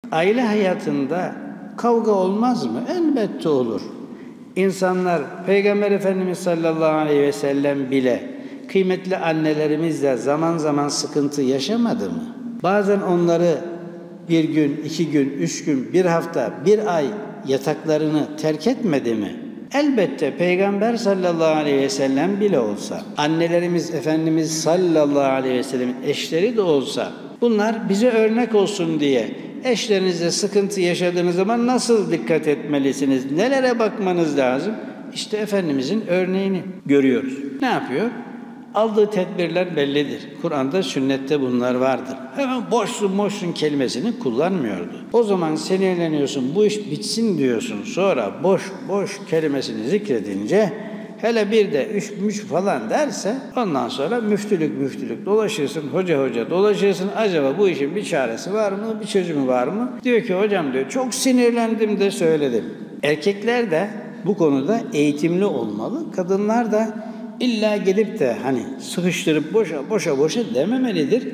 Aile hayatında kavga olmaz mı? Elbette olur. İnsanlar, Peygamber Efendimiz sallallahu aleyhi ve sellem bile kıymetli annelerimizle zaman zaman sıkıntı yaşamadı mı? Bazen onları bir gün, 2 gün, 3 gün, bir hafta, bir ay yataklarını terk etmedi mi? Elbette Peygamber sallallahu aleyhi ve sellem bile olsa, annelerimiz Efendimiz sallallahu aleyhi ve sellem'in eşleri de olsa, bunlar bize örnek olsun diye eşlerinizle sıkıntı yaşadığınız zaman nasıl dikkat etmelisiniz, nelere bakmanız lazım? İşte Efendimizin örneğini görüyoruz. Ne yapıyor? Aldığı tedbirler bellidir. Kur'an'da, sünnette bunlar vardır. Hemen boşsun kelimesini kullanmıyordu. O zaman sinirleniyorsun, bu iş bitsin diyorsun. Sonra boş kelimesini zikredince, hele bir de üç falan derse, ondan sonra müftülük dolaşırsın, hoca dolaşırsın. Acaba bu işin bir çaresi var mı, bir çözümü var mı? Diyor ki hocam diyor, çok sinirlendim de söyledim. Erkekler de bu konuda eğitimli olmalı. Kadınlar da İlla gelip de hani sıkıştırıp boşa dememelidir.